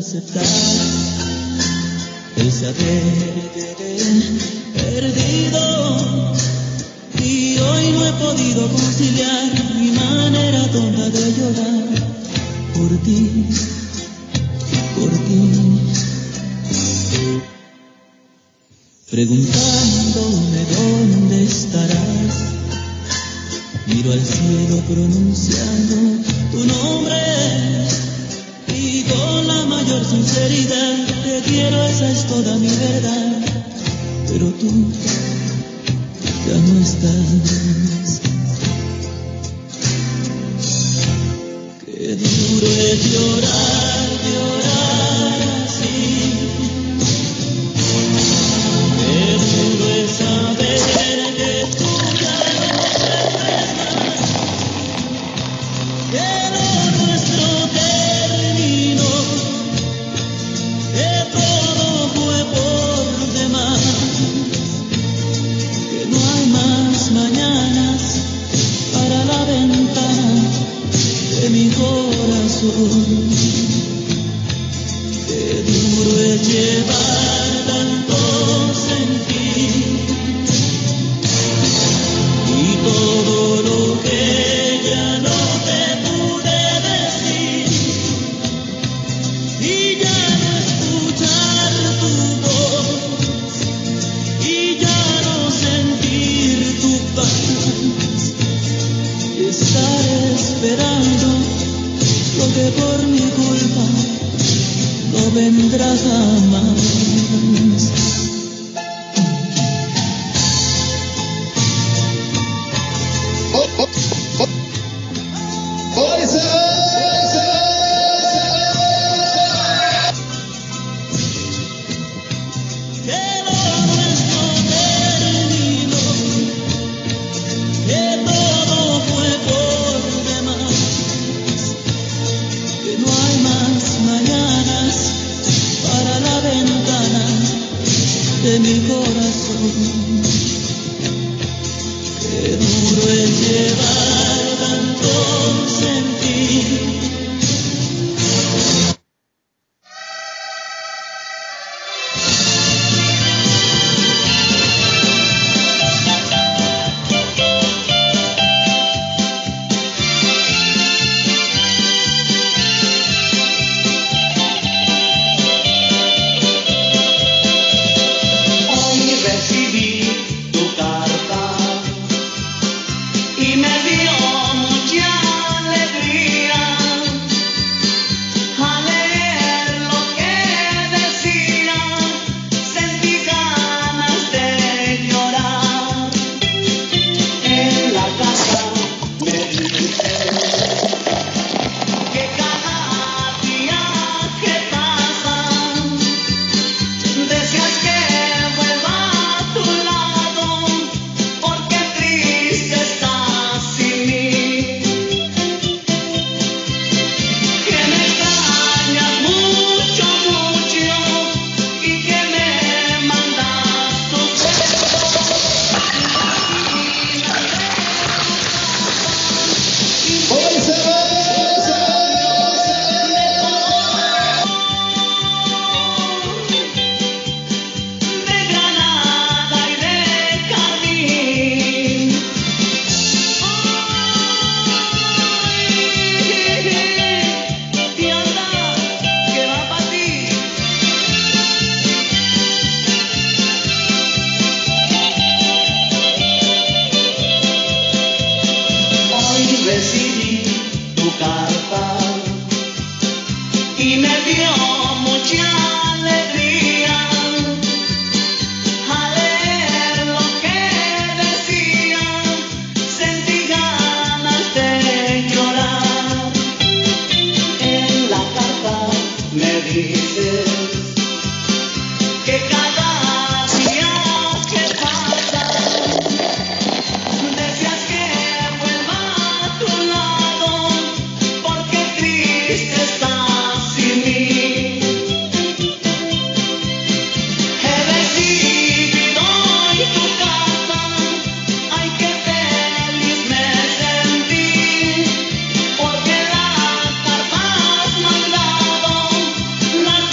aceptar el saber que te he perdido, y hoy no he podido conciliar mi manera tonta de llorar por ti, por ti. Preguntándome dónde estarás, miro al cielo pronunciando tu nombre, y con la mayor sinceridad te quiero, esa es toda mi verdad, pero tú ya no estás. Qué duro es llorar, llorar así. Qué duro es saber que tú ya no sufres más, que lo nuestro terminó, que todo fue por demás, que no hay más mañanas para la ventana de mi corazón. Qué duro es llevar tanto sentir, y todo lo que ya no te pude decir, y ya no escuchar tu voz, y ya no sentir tu paz, y estar esperando lo que por mi culpa no vendrá jamás. Que lo nuestro terminó, que todo fue por demás, que no hay más mañanas para la ventana de mi corazón. Qué duro es llevar tanto sentir. Hoy recibí tu carta y me dio mucha alegría al leer lo que decía. Sentí ganas de llorar. En la casa me dice que cada día que pasa deseas que vuelva a tu lado, porque triste estás sin mí. Que me extrañas mucho, mucho, y que me mandas tus besos. De Granada y de Carmín. Y anda, que va para ti. Hoy recibí tu carta y me dio mucha alegría al leer lo que decía. Sentí ganas de llorar. En la carta me dices que cada día que pasa deseas que vuelva a tu lado, porque triste estás sin mí. He recibido hoy tu carta, ay, qué feliz me sentí, porque la carta has mandado, la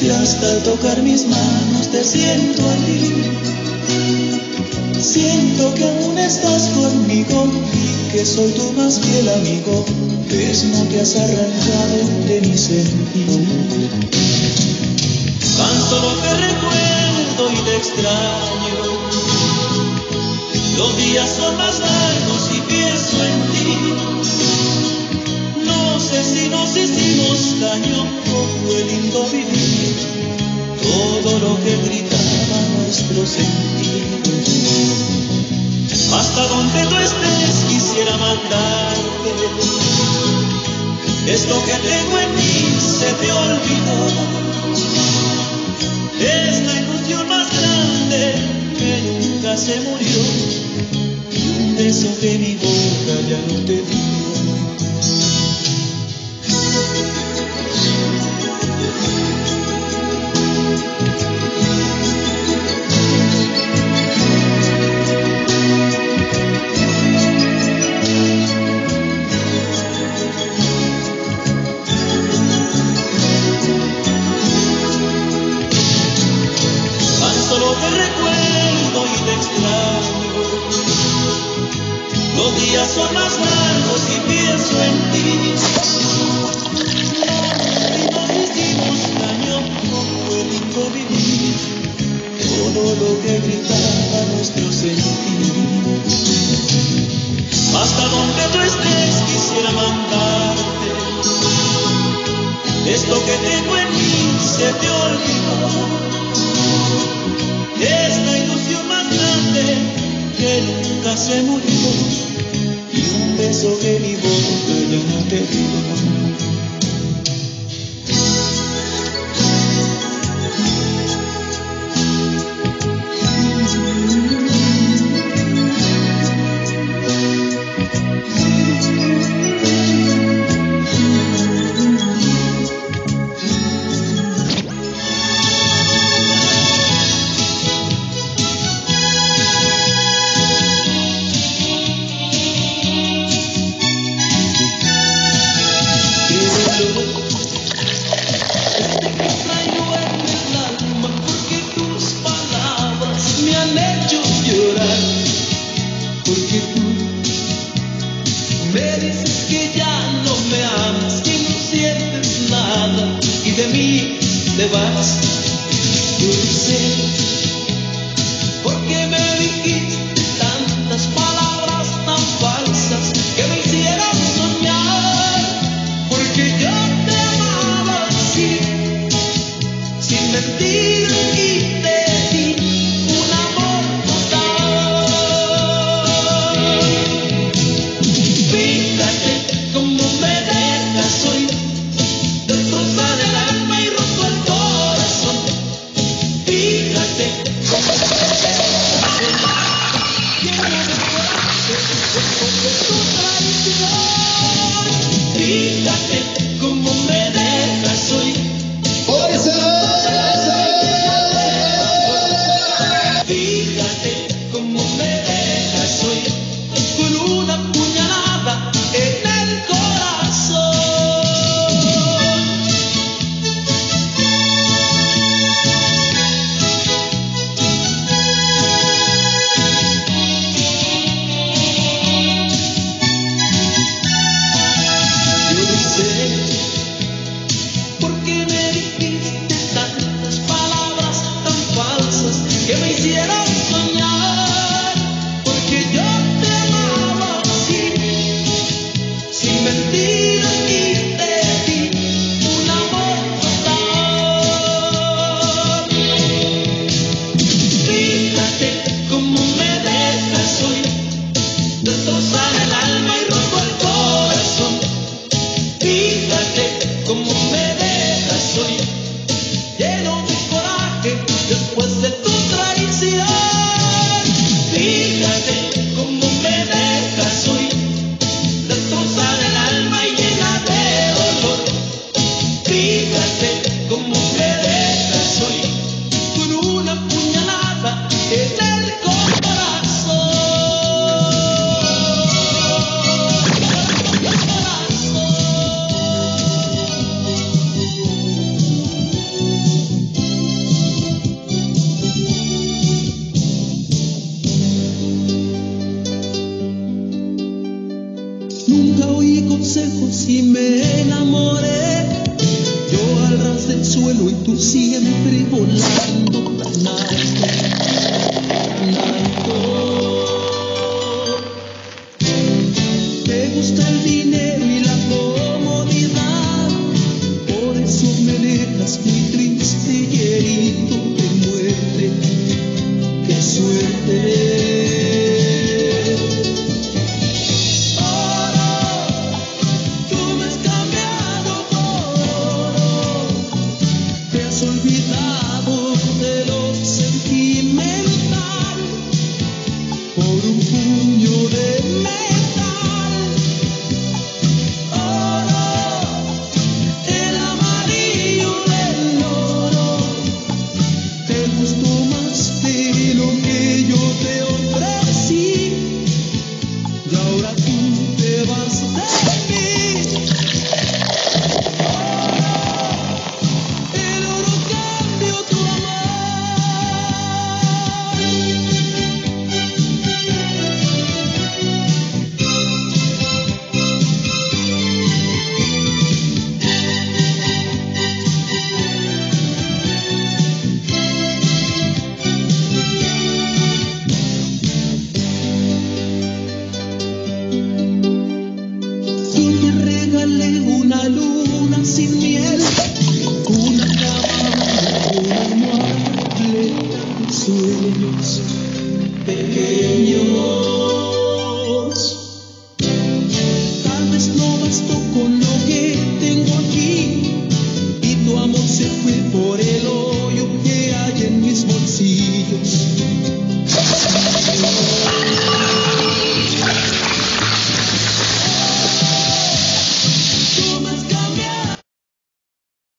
si hasta al tocar mis manos te siento a ti. Siento que aún estás conmigo y que soy tu más fiel amigo, pues no te has arrancado de mi sentir. Tan solo te recuerdo y te extraño. Los días son más largos y pienso en ti. No sé si nos hicimos daño, fue lindo vivir todo lo que gritaba nuestro sentir. Hasta donde tú estés quisiera mandarte. Esto que tengo en mí se te olvidó. Es la ilusión más grande que nunca se murió. Y un beso que mi boca ya no te dio. Son más largos y pienso en ti. Y nos hicimos daño, no fue lindo vivir todo lo que gritaba nuestro sentir. Hasta donde tú estés quisiera mandarte. Esto que tengo en mí se te olvidó. Es la ilusión más grande que nunca se murió. Un beso que mi boca ya no te dio. tu cielo.